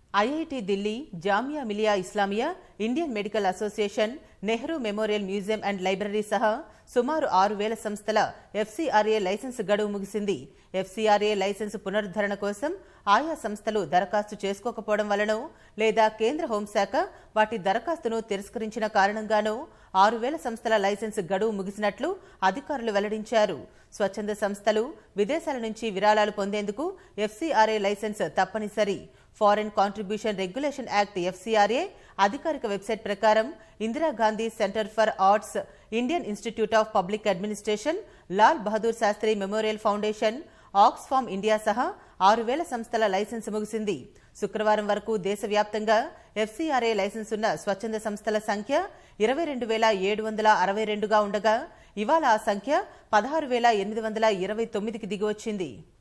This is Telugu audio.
IIT Delhi, Jamia Millia Islamia, Indian medical association, Nehru memorial museum and library సహా సుమారు 6,000 సంస్థల FCRA లైసెన్స్ గడువు ముగిసింది. FCRA లైసెన్స్ పునరుద్ధరణ కోసం ఆయా సంస్థలు దరఖాస్తు చేసుకోకపోవడం వలనో లేదా కేంద్ర హోంశాఖ వాటి దరఖాస్తును తిరస్కరించిన కారణంగానో 6,000 సంస్థల లైసెన్స్ గడువు ముగిసినట్లు అధికారులు వెల్లడించారు. స్వచ్ఛంద సంస్థలు విదేశాల నుంచి విరాళాలు పొందేందుకు FCRA లైసెన్స్ తప్పనిసరి. Foreign contribution regulation act FCRA అధికారిక వెబ్సైట్ ప్రకారం Indira Gandhi centre for arts, Indian institute of public administration, Lal Bahadur Sastry memorial foundation, Oxfam India సహా 6,000 సంస్థల లైసెన్స్ ముగిసింది. శుక్రవారం వరకు దేశవ్యాప్తంగా FCRA లైసెన్స్ ఉన్న స్వచ్ఛంద సంస్థల సంఖ్య 22,762గా ఉండగా ఇవాళ ఆ సంఖ్య 16,829కి దిగివచ్చింది.